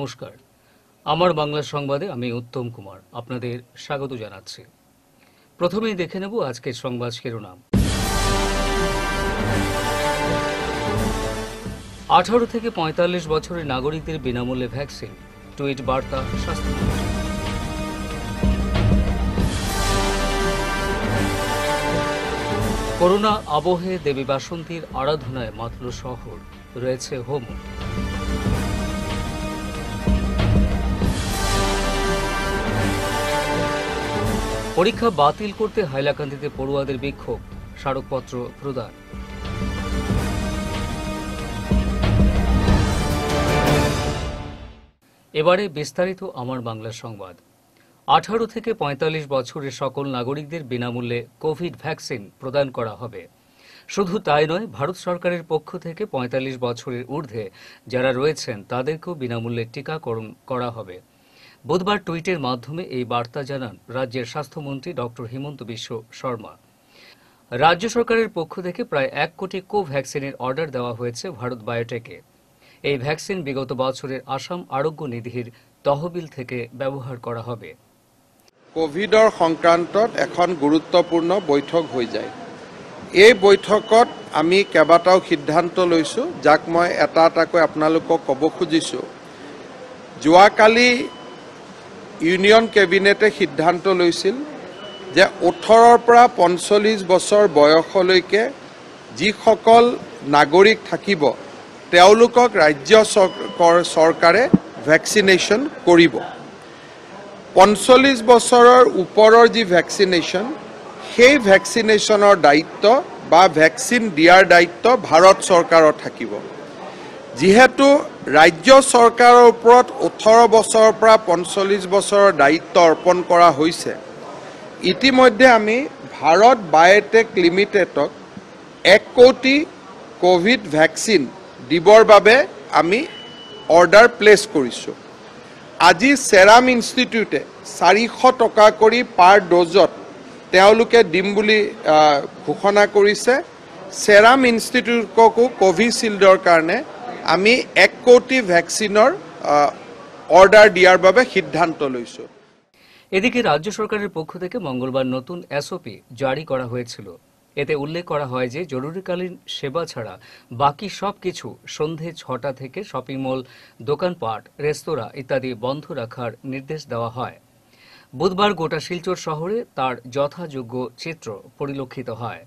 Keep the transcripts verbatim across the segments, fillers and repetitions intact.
নমস্কার, আমার বাংলা সংবাদে আমি উত্তম কুমার আপনাদের স্বাগত জানাচ্ছি। প্রথমেই দেখে নেব আজকের সংবাদ শিরোনাম। আঠারো থেকে পঁয়তাল্লিশ বছরের নাগরিকদের বিনামূল্যে ভ্যাকসিন, টুইট বার্তা স্বাস্থ্যমন্ত্রী। করোনা আবহে দেবী বাসন্তীর আরাধনায় মাতল শহর, রয়েছে হোম। পরীক্ষা বাতিল করতে হাইলাকান্দিতে পড়ুয়াদের বিক্ষোভ, স্মারকপত্র প্রদান। এবারে বিস্তারিত আমার বাংলা সংবাদ। আঠারো থেকে পঁয়তাল্লিশ বছরের সকল নাগরিকদের বিনামূল্যে কোভিড ভ্যাকসিন প্রদান করা হবে। শুধু তাই নয়, ভারত সরকারের পক্ষ থেকে পঁয়তাল্লিশ বছরের ঊর্ধ্বে যারা রয়েছেন তাদেরকেও বিনামূল্যে টিকাকরণ করা হবে। বুধবার টুইটের মাধ্যমে এই বার্তা জানান রাজ্যের স্বাস্থ্যমন্ত্রী ডক্টর হিমন্ত বিশ্ব শর্মা। রাজ্য সরকারের পক্ষ থেকে প্রায় এক কোটি কোভ্যাক্সিনের অর্ডার দেওয়া হয়েছে ভারত বায়োটেকে। এই ভ্যাকসিন বিগত বছরের আসাম আরোগ্য নিধির তহবিল থেকে ব্যবহার করা হবে। কোভিডৰ সংক্ৰান্তত এখন গুৰুত্বপূৰ্ণ বৈঠক হৈ যায়। এই বৈঠকত আমি কেইবাটাও সিদ্ধান্ত লৈছোঁ, যাক মই এটা এটাকৈ আপোনালোকক ক'ব খুজিছোঁ। যোৱাকালি ইউনিয়ন কেবিনেটে সিদ্ধান্ত লৈছিল যে ওঠৰৰ পৰা পঞ্চল্লিছ বছৰ বয়সলৈকে যিসকল নাগৰিক থাকিব তেওঁলোকক ৰাজ্য চৰকাৰে ভেকচিনেশ্যন কৰিব। পঞ্চল্লিছ বছৰৰ ওপৰৰ যি ভেকচিনেশ্যন, সেই ভেকচিনেশ্যনৰ দায়িত্ব বা ভেকচিন দিয়াৰ দায়িত্ব ভাৰত চৰকাৰৰ থাকিব। যিহেতু ৰাজ্য চৰকাৰৰ ওপৰত ওঠৰ বছৰৰ পৰা পঞ্চল্লিছ বছৰৰ দায়িত্ব অৰ্পণ কৰা হৈছে, ইতিমধ্যে আমি ভাৰত বায়োটেক লিমিটেডক এক কোটি কোভিড ভেকচিন দিবৰ বাবে আমি অৰ্ডাৰ প্লেচ কৰিছোঁ। আজি সেৰাম ইনষ্টিটিউটে চাৰিশ টকা কৰি পাৰ ড'জত তেওঁলোকে দিম বুলি ঘোষণা কৰিছে। সেৰাম ইনষ্টিটিউটকো কোভিচিল্ডৰ কাৰণে আমি এক কোটি ভ্যাকসিনৰ অর্ডার দিয়ার বাবে সিদ্ধান্ত লৈছো। এদিকে রাজ্য সরকারের পক্ষ থেকে মঙ্গলবার নতুন এসওপি জারি করা হয়েছিল। এতে উল্লেখ করা হয় যে জরুরিকালীন সেবা ছাড়া বাকি সব কিছু সন্ধে ছটা থেকে শপিং মল, দোকানপাট, রেস্তোরাঁ ইত্যাদি বন্ধ রাখার নির্দেশ দেওয়া হয়। বুধবার গোটা শিলচর শহরে তার যথাযোগ্য চিত্র পরিলক্ষিত হয়।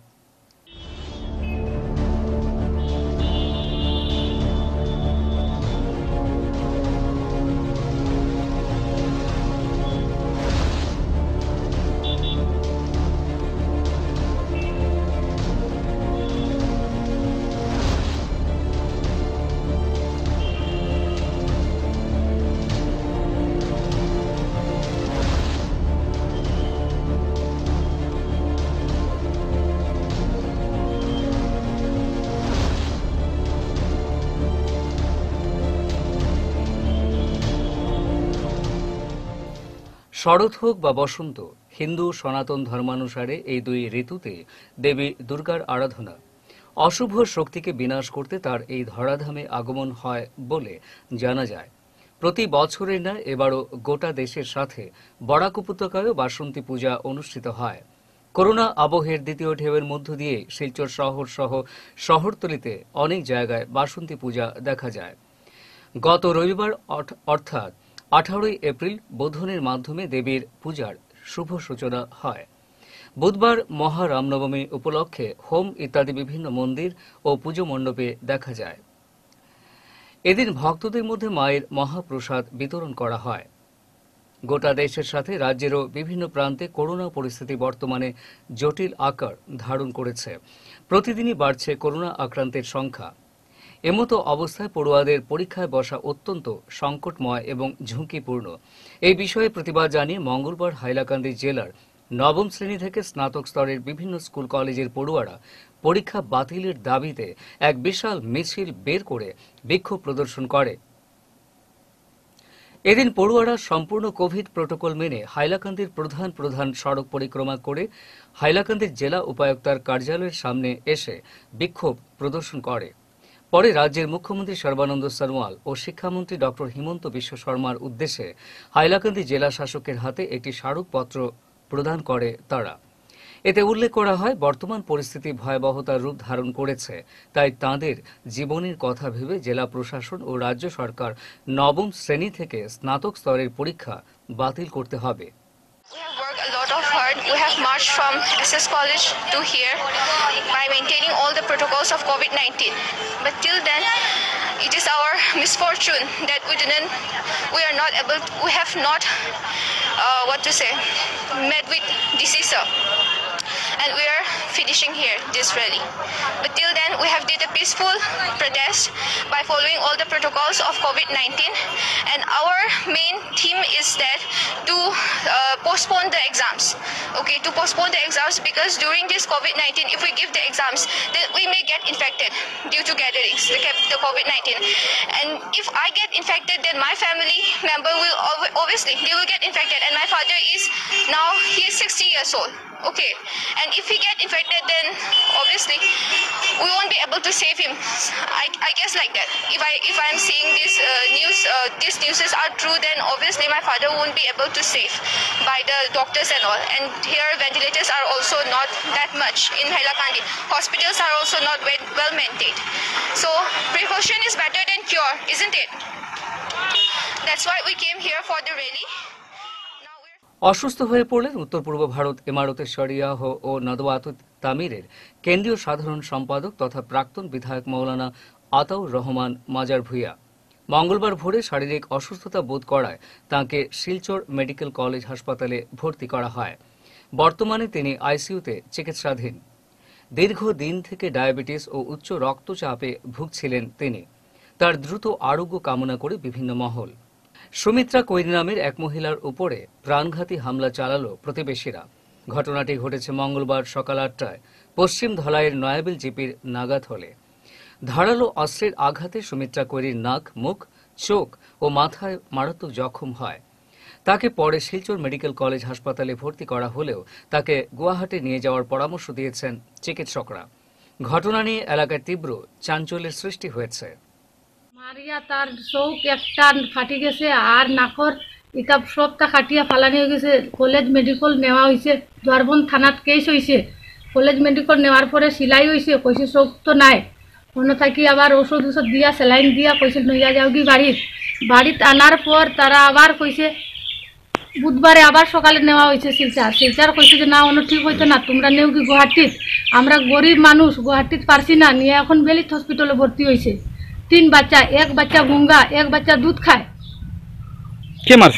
শরৎ হোক বা বসন্ত, হিন্দু সনাতন ধর্মানুসারে এই দুই ঋতুতে দেবী দুর্গার আরাধনা। অশুভ শক্তিকে বিনাশ করতে তার এই ধরাধামে আগমন হয় বলে জানা যায়। প্রতি বছরের না এবারও গোটা দেশের সাথে বরাক উপত্যকায়ও বাসন্তী পূজা অনুষ্ঠিত হয়। করোনা আবহের দ্বিতীয় ঢেউয়ের মধ্য দিয়ে শিলচর শহর সহ শহরতলিতে অনেক জায়গায় বাসন্তী পূজা দেখা যায়। গত রবিবার অর্থাৎ আঠারোই এপ্রিল বোধনের মাধ্যমে দেবীর পূজার শুভ সূচনা হয়। বুধবার মহা রামনবমী উপলক্ষে হোম ইত্যাদি বিভিন্ন মন্দির ও পুজো মণ্ডপে দেখা যায়। এদিন ভক্তদের মধ্যে মায়ের মহাপ্রসাদ বিতরণ করা হয়। গোটা দেশের সাথে রাজ্যেরও বিভিন্ন প্রান্তে করোনা পরিস্থিতি বর্তমানে জটিল আকার ধারণ করেছে। প্রতিদিনই বাড়ছে করোনা আক্রান্তের সংখ্যা। এমতো অবস্থায় পড়ুয়াদের পরীক্ষায় বসা অত্যন্ত সংকটময় এবং ঝুঁকিপূর্ণ। এই বিষয়ে প্রতিবাদ জানিয়ে মঙ্গলবার হাইলাকান্দি জেলার নবম শ্রেণী থেকে স্নাতক স্তরের বিভিন্ন স্কুল কলেজের পড়ুয়ারা পরীক্ষা বাতিলের দাবিতে এক বিশাল মিছিল বের করে বিক্ষোভ প্রদর্শন করে। এদিন পড়ুয়ারা সম্পূর্ণ কোভিড প্রোটোকল মেনে হাইলাকান্দির প্রধান প্রধান সড়ক পরিক্রমা করে হাইলাকান্দির জেলা উপায়ুক্তার কার্যালয়ের সামনে এসে বিক্ষোভ প্রদর্শন করে। পরে রাজ্যের মুখ্যমন্ত্রী সর্বানন্দ সোনোয়াল ও শিক্ষামন্ত্রী ডক্টর হিমন্ত বিশ্ব শর্মার উদ্দেশ্যে হাইলাকান্দি জেলা শাসকের হাতে একটি স্মারকপত্র প্রদান করে তারা। এতে উল্লেখ করা হয়, বর্তমান পরিস্থিতি ভয়াবহতার রূপ ধারণ করেছে, তাই তাঁদের জীবনের কথা ভেবে জেলা প্রশাসন ও রাজ্য সরকার নবম শ্রেণী থেকে স্নাতক স্তরের পরীক্ষা বাতিল করতে হবে। We have worked a lot of hard. We have marched from S S College to here by maintaining all the protocols of COVID nineteen. But till then, it is our misfortune that we didn't, we are not able, to, we have not, uh, what to say, met with disease. And we are finishing here this rally. But till then, we have did a peaceful protest by following all the protocols of COVID nineteen. And our main theme is that to uh, postpone the exams. Okay, to postpone the exams because during this COVID nineteen, if we give the exams, then we may get infected due to gatherings, the, the COVID nineteen. And if I get infected, then my family member will obviously they will get infected. And my father is now he is sixty years old. Okay, and if he get infected, then obviously we won't be able to save him. I, I guess like that. If I if I'm seeing this uh, news, uh, these news are true, then obviously my father won't be able to save by the doctors and all. And here ventilators are also not that much in Hailakandi. Hospitals are also not well, well maintained. So precaution is better than cure, isn't it? That's why we came here for the rally. অসুস্থ হয়ে পড়লেন উত্তর পূর্ব ভারত ইমারতের শরিয়াহ ও নদওয়াত তামিরের কেন্দ্রীয় সাধারণ সম্পাদক তথা প্রাক্তন বিধায়ক মৌলানা আতাউর রহমান মাজার ভুইয়া। মঙ্গলবার ভোরে শারীরিক অসুস্থতা বোধ করায় তাঁকে শিলচর মেডিকেল কলেজ হাসপাতালে ভর্তি করা হয়। বর্তমানে তিনি আইসিইউতে চিকিৎসাধীন। দীর্ঘদিন থেকে ডায়াবেটিস ও উচ্চ রক্তচাপে ভুগছিলেন তিনি। তার দ্রুত আরোগ্য কামনা করে বিভিন্ন মহল। সুমিত্রা কৈরি নামের এক মহিলার উপরে প্রাণঘাতী হামলা চালালো প্রতিবেশীরা। ঘটনাটি ঘটেছে মঙ্গলবার সকাল আটটায় পশ্চিম ধলাইয়ের নয়াবিল জিপির নাগাথলে। ধারালো অস্ত্রের আঘাতে সুমিত্রা কৈরির নাক, মুখ, চোখ ও মাথায় মারাত্মক জখম হয়। তাকে পরে শিলচর মেডিকেল কলেজ হাসপাতালে ভর্তি করা হলেও তাকে গুয়াহাটি নিয়ে যাওয়ার পরামর্শ দিয়েছেন চিকিৎসকরা। ঘটনা নিয়ে এলাকায় তীব্র চাঞ্চল্যের সৃষ্টি হয়েছে। মারিয়া তার চৌক একটা ফাটি গেছে আর নাকর ইটা সবটা কাটিয়া ফালানি হয়ে গেছে। কলেজ মেডিকেল নেওয়া হয়েছে, দোয়ারবন থানাত কেস হয়েছে। কলেজ মেডিকেল নেওয়ার পরে সিলাই হয়েছে, কইছে চৌক তো নাই। অন্য থাকি আবার ওষুধ ওষুধ দিয়া স্যালাইন দিয়া কইছে নইয়া যাও কি বাড়ির। বাড়িতে আনার পর তারা আবার কইছে বুধবারে আবার সকালে নেওয়া হয়েছে শিলচার। শিলচার কইছে যে না অন্য ঠিক হইতো না, তোমরা নেও কি গুয়াহাটিত। আমরা গরিব মানুষ, গুয়াহাটিত পারছি না নিয়ে এখন বেলিত হসপিটালে ভর্তি হয়েছে। তিন বাচ্চা, এক বাচ্চা গুঙ্গা, এক বাচ্চা দুধ খায়। কে মারছে?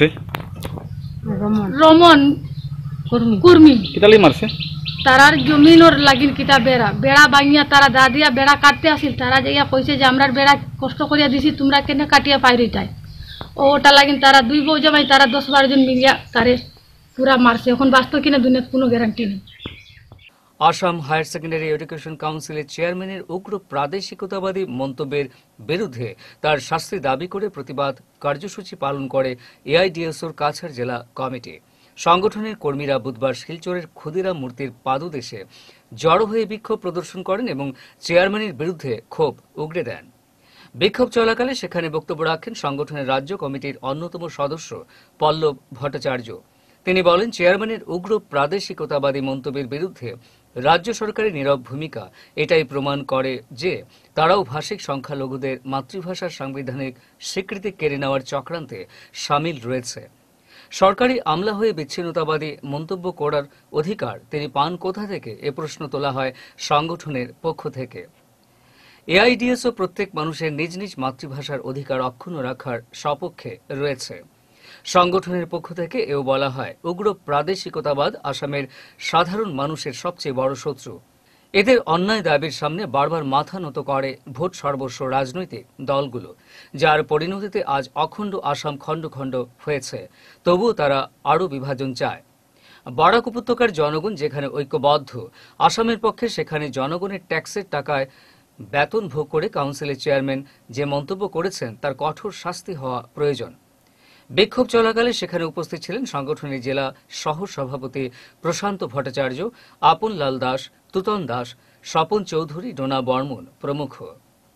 রমন কুর্মি। কিতালি মারছে? তারার জমিনর লাগিন কিতা বেড়া বেড়া ভাঙিয়া তারা দা দিয়া বেড়া কাটতে আসিল। তারা যাইয়া কইছে যে আমরা বেড়া কষ্ট করিয়া দিছি, তোমরা কেন কাটিয়া পাইরিটাই। ও ওটা লাগিন তারা দুই বউ জামাই তারা দশ বারো জন মিলিয়া তারে পুরা মারছে। এখন বাস্তব কিনা দুনিয়াত কোনো গ্যারান্টি নেই। আসাম হায়ার সেকেন্ডারি এডুকেশন কাউন্সিলের চেয়ারম্যানের উগ্র প্রাদেশিকতাবাদী মন্তব্যের বিরুদ্ধে তার শাস্তি দাবি করে প্রতিবাদ কার্যসূচি পালন করে এআইডিএসওর কাছাড় জেলা কমিটি। সংগঠনের কর্মীরা বুধবার শিলচরের ক্ষুদিরাম মূর্তির পাদদেশে জড়ো হয়ে বিক্ষোভ প্রদর্শন করেন এবং চেয়ারম্যানের বিরুদ্ধে ক্ষোভ উগরে দেন। বিক্ষোভ চলাকালে সেখানে বক্তব্য রাখেন সংগঠনের রাজ্য কমিটির অন্যতম সদস্য পল্লব ভট্টাচার্য। তিনি বলেন, চেয়ারম্যানের উগ্র প্রাদেশিকতাবাদী মন্তব্যের বিরুদ্ধে রাজ্য সরকারের নীরব ভূমিকা এটাই প্রমাণ করে যে তারাও ভাষিক সংখ্যালঘুদের মাতৃভাষার সাংবিধানিক স্বীকৃতি কেড়ে নেওয়ার চক্রান্তে সামিল রয়েছে। সরকারি আমলা হয়ে বিচ্ছিন্নতাবাদী মন্তব্য করার অধিকার তিনি পান কোথা থেকে, এ প্রশ্ন তোলা হয় সংগঠনের পক্ষ থেকে। এআইডিএসও প্রত্যেক মানুষের নিজ নিজ মাতৃভাষার অধিকার অক্ষুণ্ণ রাখার সপক্ষে রয়েছে। সংগঠনের পক্ষ থেকে এও বলা হয়, উগ্র প্রাদেশিকতাবাদ আসামের সাধারণ মানুষের সবচেয়ে বড় শত্রু। এদের অন্যায় দাবির সামনে বারবার মাথা নত করে ভোট সর্বস্ব রাজনৈতিক দলগুলো, যার পরিণতিতে আজ অখণ্ড আসাম খণ্ড খণ্ড হয়েছে। তবুও তারা আরও বিভাজন চায়। বরাক উপত্যকার জনগণ যেখানে ঐক্যবদ্ধ, আসামের পক্ষে সেখানে জনগণের ট্যাক্সের টাকায় বেতন ভোগ করে কাউন্সিলের চেয়ারম্যান যে মন্তব্য করেছেন তার কঠোর শাস্তি হওয়া প্রয়োজন। বিক্ষোভ চলাকালে সেখানে উপস্থিত ছিলেন সংগঠনের জেলা সহ সভাপতি প্রশান্ত ভট্টাচার্য, আপন লাল দাস, তুতন দাস, স্বপন চৌধুরী, ডোনা বর্মন প্রমুখ।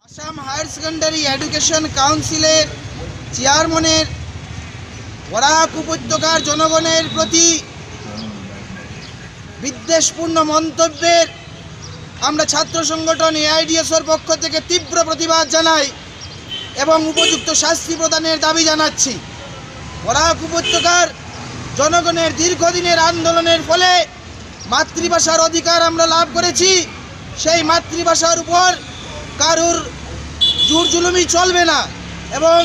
আসাম হায়ার সেকেন্ডারি এডুকেশন কাউন্সিলের চেয়ারম্যানের বরাক উপত্যকার জনগণের প্রতি বিদ্বেষপূর্ণ মন্তব্যের আমরা ছাত্র সংগঠন এআইডিএসওর পক্ষ থেকে তীব্র প্রতিবাদ জানাই এবং উপযুক্ত শাস্তি প্রদানের দাবি জানাচ্ছি। বরাক উপত্যকার জনগণের দীর্ঘদিনের আন্দোলনের ফলে মাতৃভাষার অধিকার আমরা লাভ করেছি। সেই মাতৃভাষার উপর কারুর জোর জুলুমি চলবে না এবং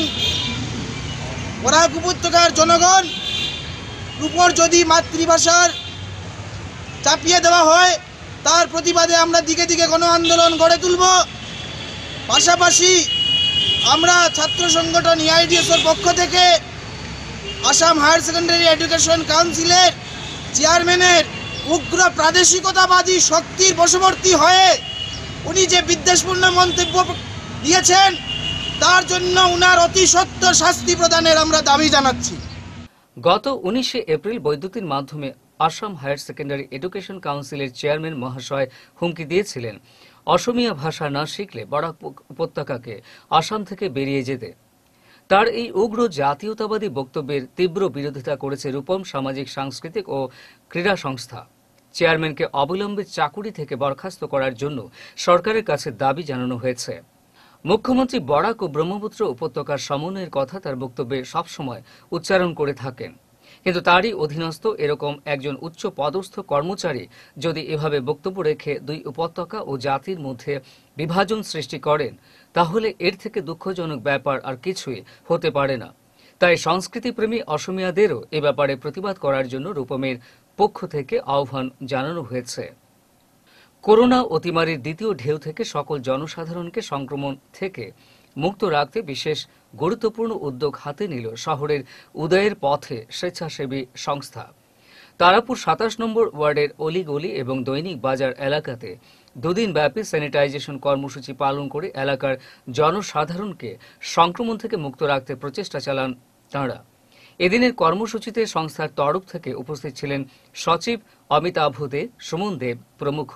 বরাক উপত্যকার জনগণ উপর যদি মাতৃভাষার চাপিয়ে দেওয়া হয় তার প্রতিবাদে আমরা দিকে দিকে গণ আন্দোলন গড়ে তুলব। পাশাপাশি আমরা ছাত্র সংগঠন এআইডিএসওর পক্ষ থেকে আসাম হায়ার সেকেন্ডারি এডুকেশন কাউন্সিলের চেয়ারম্যানের উগ্র প্রাদেশিকতাবাদী শক্তির বশবর্তী হয়ে উনি যে বিদ্বেষপূর্ণ মন্তব্য দিয়েছেন তার জন্য উনার অতি সত্বর শাস্তি প্রদানের আমরা দাবি জানাচ্ছি। গত উনিশে এপ্রিল বৈদ্যুতিন মাধ্যমে আসাম হায়ার সেকেন্ডারি এডুকেশন কাউন্সিলের চেয়ারম্যান মহাশয় হুমকি দিয়েছিলেন অসমিয়া ভাষা না শিখলে বরাক উপত্যকাকে আসাম থেকে বেরিয়ে যেতে। তার এই উগ্র জাতীয়তাবাদী বক্তব্যের তীব্র বিরোধিতা করেছে রূপম সামাজিক সাংস্কৃতিক ও ক্রীড়া সংস্থা। চেয়ারম্যানকে অবিলম্বে চাকুরি থেকে বরখাস্ত করার জন্য সরকারের কাছে দাবি জানানো হয়েছে। মুখ্যমন্ত্রী বরাক ও ব্রহ্মপুত্র উপত্যকার সমন্বয়ের কথা তার বক্তব্যে সবসময় উচ্চারণ করে থাকেন, কিন্তু তারই অধীনস্থ এরকম একজন উচ্চ পদস্থ কর্মচারী যদি এভাবে বক্তব্য রেখে দুই উপত্যকা ও জাতির মধ্যে বিভাজন সৃষ্টি করেন তাহলে এর থেকে দুঃখজনক ব্যাপার আর কিছুই হতে পারে না। তাই সংস্কৃতিপ্রেমী অসমিয়াদেরও এ ব্যাপারে প্রতিবাদ করার জন্য রূপমের পক্ষ থেকে আহ্বান জানানো হয়েছে। করোনা অতিমারির দ্বিতীয় ঢেউ থেকে সকল জনসাধারণকে সংক্রমণ থেকে মুক্ত রাখতে বিশেষ গুরুত্বপূর্ণ উদ্যোগ হাতে নিল শহরের উদয়ের পথে স্বেচ্ছাসেবী সংস্থা। তারাপুর সাতাশ নম্বর ওয়ার্ডের অলিগলি এবং দৈনিক বাজার এলাকাতে দুদিন ব্যাপী স্যানিটাইজেশন কর্মসূচি পালন করে এলাকার জনসাধারণকে সংক্রমণ থেকে মুক্ত রাখতে প্রচেষ্টা চালান তাঁরা। এদিনের কর্মসূচিতে সংস্থার তরফ থেকে উপস্থিত ছিলেন সচিব অমিতাভ দে, সুমন দেব প্রমুখ।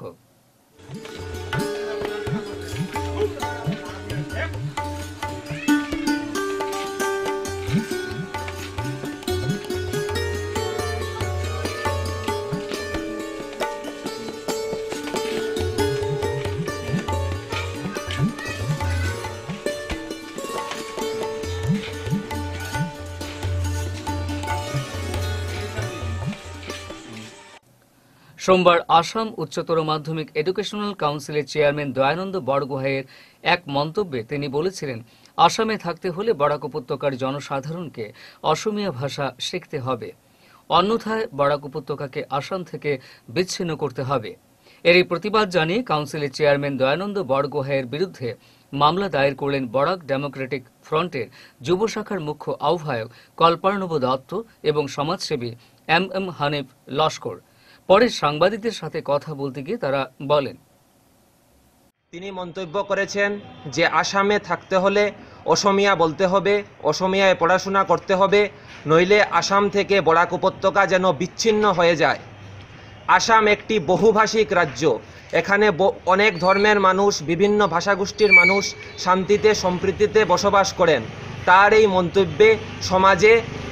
সোমবার আসাম উচ্চতর মাধ্যমিক এডুকেশনাল কাউন্সিলের চেয়ারম্যান দয়ানন্দ বরগোহাইয়ের এক মন্তব্যে তিনি বলেছিলেন, আসামে থাকতে হলে বরাক উপত্যকার জনসাধারণকে অসমিয়া ভাষা শিখতে হবে, অন্যথায় বরাক উপত্যকাকে আসাম থেকে বিচ্ছিন্ন করতে হবে। এরই প্রতিবাদ জানিয়ে কাউন্সিলের চেয়ারম্যান দয়ানন্দ বরগোহাইয়ের বিরুদ্ধে মামলা দায়ের করলেন বরাক ডেমোক্রেটিক ফ্রন্টের যুব শাখার মুখ্য আহ্বায়ক কল্পার্ণব দত্ত এবং সমাজসেবী এম এম হানিফ লস্কর। পরে সাংবাদিকদের সাথে কথা বলতে গিয়ে তারা বলেন, তিনি মন্তব্য করেছেন যে আসামে থাকতে হলে অসমিয়া বলতে হবে, অসমিয়ায় পড়াশোনা করতে হবে, নইলে আসাম থেকে বরাক উপত্যকা যেন বিচ্ছিন্ন হয়ে যায়। আসাম একটি বহুভাষিক রাজ্য, এখানে অনেক ধর্মের মানুষ, বিভিন্ন ভাষাগোষ্ঠীর মানুষ শান্তিতে সম্প্রীতিতে বসবাস করেন। তার এই মন্তব্যে সমাজে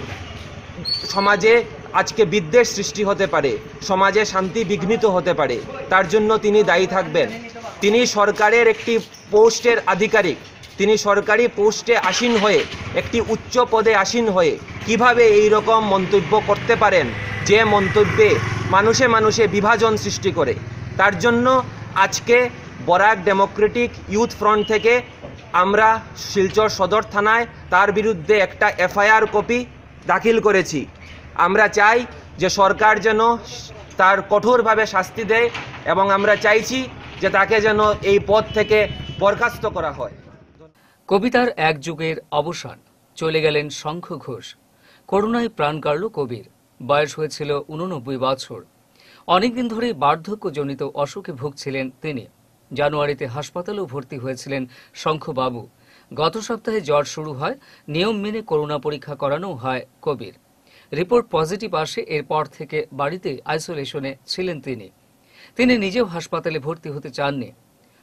সমাজে আজকে বিদ্বেষ সৃষ্টি হতে পারে, সমাজে শান্তি বিঘ্নিত হতে পারে, তার জন্য তিনি দায়ী থাকবেন। তিনি সরকারের একটি পোস্টের আধিকারিক, তিনি সরকারি পোস্টে আসীন হয়ে, একটি উচ্চ পদে আসীন হয়ে কিভাবে এই রকম মন্তব্য করতে পারেন যে মন্তব্যে মানুষে মানুষে বিভাজন সৃষ্টি করে। তার জন্য আজকে বরাক ডেমোক্রেটিক ইউথ ফ্রন্ট থেকে আমরা শিলচর সদর থানায় তার বিরুদ্ধে একটা এফআইআর কপি দাখিল করেছি। আমরা চাই যে সরকার যেন তার কঠোরভাবে শাস্তি দেয় এবং আমরা চাইছি যে তাকে যেন এই পদ থেকে বরখাস্ত করা হয়। কবিতার এক যুগের অবসান, চলে গেলেন শঙ্খ ঘোষ। করোনায় প্রাণ কাড়ল কবির। বয়স হয়েছিল উননব্বই বছর। অনেকদিন ধরে বার্ধক্যজনিত অসুখে ভুগছিলেন তিনি। জানুয়ারিতে হাসপাতালেও ভর্তি হয়েছিলেন শঙ্খবাবু। গত সপ্তাহে জ্বর শুরু হয়, নিয়ম মেনে করোনা পরীক্ষা করানো হয় কবির। রিপোর্ট পজিটিভ আসে, এরপর থেকে বাড়িতে আইসোলেশনে ছিলেন তিনি। তিনি নিজেও হাসপাতালে ভর্তি হতে চাননি।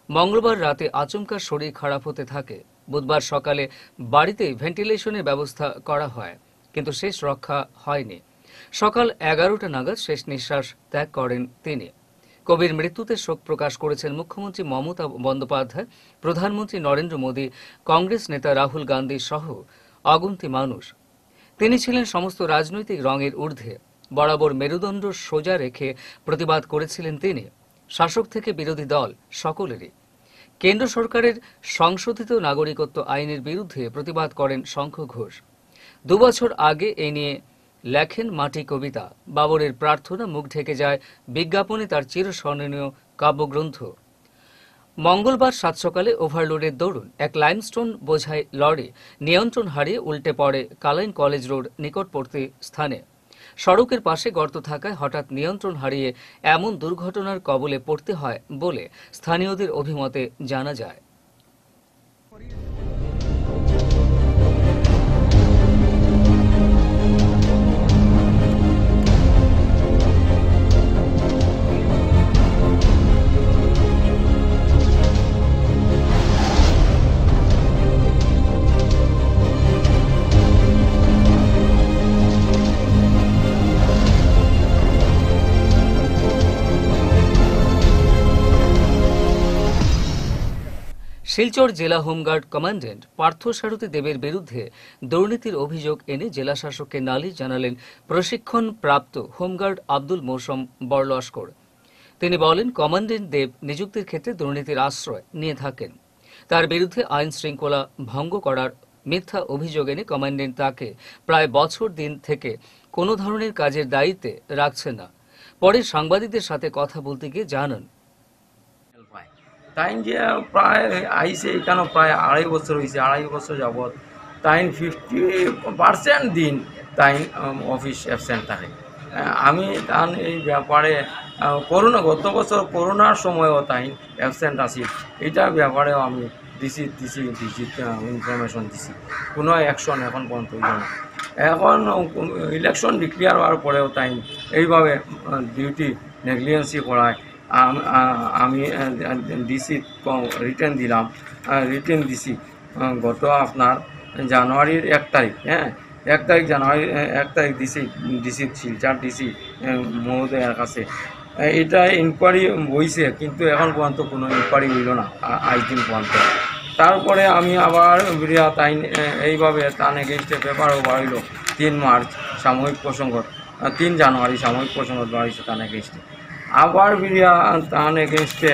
মঙ্গলবার রাতে আচমকা শরীর খারাপ হতে থাকে। বুধবার সকালে বাড়িতে ভেন্টিলেশনের ব্যবস্থা করা হয়, কিন্তু শেষ রক্ষা হয়নি। সকাল এগারোটা নাগাদ শেষ নিঃশ্বাস ত্যাগ করেন তিনি। কবির মৃত্যুতে শোক প্রকাশ করেছেন মুখ্যমন্ত্রী মমতা বন্দ্যোপাধ্যায়, প্রধানমন্ত্রী নরেন্দ্র মোদী, কংগ্রেস নেতা রাহুল গান্ধী সহ অগুন্তি মানুষ। তিনি ছিলেন সমস্ত রাজনৈতিক রঙের ঊর্ধ্বে। বরাবর মেরুদণ্ড সোজা রেখে প্রতিবাদ করেছিলেন তিনি, শাসক থেকে বিরোধী দল সকলেরই। কেন্দ্র সরকারের সংশোধিত নাগরিকত্ব আইনের বিরুদ্ধে প্রতিবাদ করেন শঙ্খ ঘোষ। দুবছর আগে এ নিয়ে লেখেন মাটি কবিতা। বাবরের প্রার্থনা মুখ ঢেকে যায় বিজ্ঞাপনে তার চিরস্মরণীয় কাব্যগ্রন্থ। মঙ্গলবার সাত সকালে ওভারলোডের দরুন এক লাইমস্টোন বোঝাই লরি নিয়ন্ত্রণ হারিয়ে উল্টে পড়ে কালাইন কলেজ রোড নিকটবর্তী স্থানে। সড়কের পাশে গর্ত থাকায় হঠাৎ নিয়ন্ত্রণ হারিয়ে এমন দুর্ঘটনার কবলে পড়তে হয় বলে স্থানীয়দের অভিমতে জানা যায়। শিলচর জেলা হোমগার্ড কমান্ড্যান্ট পার্থসারথী দেবের বিরুদ্ধে দুর্নীতির অভিযোগ এনে জেলাশাসককে নালিশ জানালেন প্রশিক্ষণ প্রাপ্ত হোমগার্ড আব্দুল মৌসুম বড়লস্কর। তিনি বলেন, কমান্ড্যান্ট দেব নিযুক্তির ক্ষেত্রে দুর্নীতির আশ্রয় নিয়ে থাকেন। তার বিরুদ্ধে আইন শৃঙ্খলা ভঙ্গ করার মিথ্যা অভিযোগ এনে কমান্ড্যান্ট তাকে প্রায় বছর দিন থেকে কোনো ধরনের কাজের দায়িত্বে রাখছেন না। পরে সাংবাদিকদের সাথে কথা বলতে গিয়ে জানান, তাইন যে প্রায় আইসে এখানে প্রায় আড়াই বছর হয়েছে, আড়াই বছর যাবৎ তাইন ফিফটি পার্সেন্ট দিন তাইন অফিস অ্যাবসেন্ট থাকে। আমি তান এই ব্যাপারে করোনা গত বছর করোনার সময়ও তাইন অ্যাবসেন্ট আছি, এইটার ব্যাপারেও আমি দিছি দিছি দিছি ইনফরমেশন দিছি, কোনো অ্যাকশন এখন পর্যন্ত হইল না। এখন ইলেকশন ডিক্লেয়ার হওয়ার পরেও তাইন এইভাবে ডিউটি নেগলিজেন্সি করায় আমি ডিসি রিটার্ন দিলাম, রিটার্ন দিছি গত আপনার জানুয়ারির এক তারিখ হ্যাঁ এক তারিখ জানুয়ারি এক তারিখ দিছি ডিসি শিলচর ডিসি মহোদয়ের কাছে। এটা ইনকোয়ারি হয়েছে, কিন্তু এখন পর্যন্ত কোনো ইনকোয়ারি হইল না আজ দিন পর্যন্ত। তারপরে আমি আবার বিরিয়া তাই এইভাবে তান এগেনস্টে পেপারও বাড়িল তিন মার্চ সাময়িক প্রসঙ্গ, তিন জানুয়ারি সাময়িক প্রসঙ্গ বাড়িছে তান এগেনস্টে। আবার বিরিয়া তান এগেনস্টে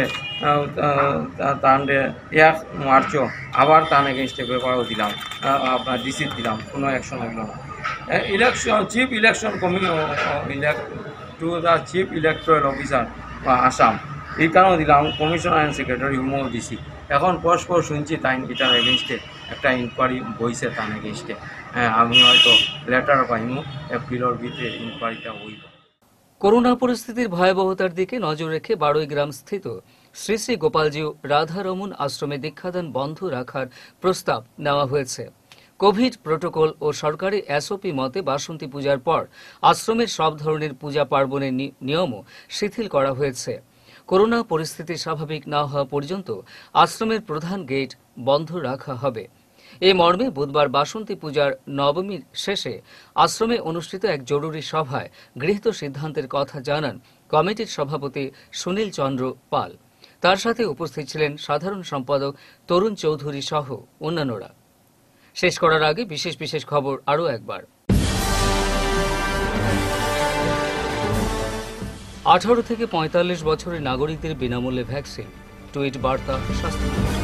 তান এক মার্চও আবার তান এগেনস্টে পেপারও দিলাম, আপনার ডিসি দিলাম, কোনো অ্যাকশন হইল না। Election chief election commission to the chief electoral officer Assam এইখানেও দিলাম, কমিশনার অ্যান্ড সেক্রেটারি হুমও দিছি। এখন পরস্পর শুনছি তাই এটার এগেনস্টে একটা ইনকোয়ারি বইছে তার এগেনস্টে। হ্যাঁ, আমি হয়তো লেটার পাইমু এপ্রিলের ভিতরে ইনকোয়ারিটা হইব। করোনা পরিস্থিতির ভয়াবহতার দিকে নজর রেখে বারোই গ্রাম স্থিত শ্রী শ্রী গোপালজিউ রাধারমন আশ্রমে দীক্ষাদান বন্ধ রাখার প্রস্তাব নেওয়া হয়েছে। কোভিড প্রোটোকল ও সরকারি এসওপি মতে বাসন্তী পূজার পর আশ্রমের সব ধরনের পূজা পার্বণের নিয়মও শিথিল করা হয়েছে। করোনা পরিস্থিতি স্বাভাবিক না হওয়া পর্যন্ত আশ্রমের প্রধান গেট বন্ধ রাখা হবে। এ মর্মে বুধবার বাসন্তী পূজার নবমীর শেষে আশ্রমে অনুষ্ঠিত এক জরুরি সভায় গৃহীত সিদ্ধান্তের কথা জানান কমিটির সভাপতি সুনীল চন্দ্র পাল। তার সাথে উপস্থিত ছিলেন সাধারণ সম্পাদক তরুণ চৌধুরী সহ অন্যান্যরা। শেষ করার আগে বিশেষ বিশেষ খবর আরও একবার। আঠারো থেকে পঁয়তাল্লিশ বছরের নাগরিকদের বিনামূল্যে ভ্যাকসিন, টুইট বার্তা স্বাস্থ্যমন্ত্রী।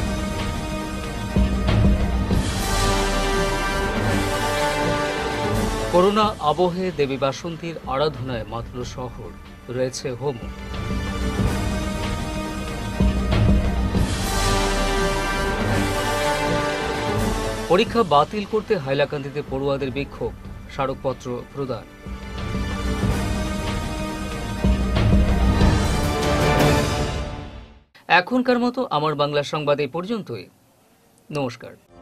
করোনা আবহে দেবী বাসন্তীর আরাধনায় মাতল শহর, রয়েছে হোম। পরীক্ষা বাতিল করতে হাইলাকান্দিতে পড়ুয়াদের বিক্ষোভ, স্মারকপত্র প্রদান। এখনকার মতো আমার বাংলা সংবাদ এই পর্যন্তই। নমস্কার।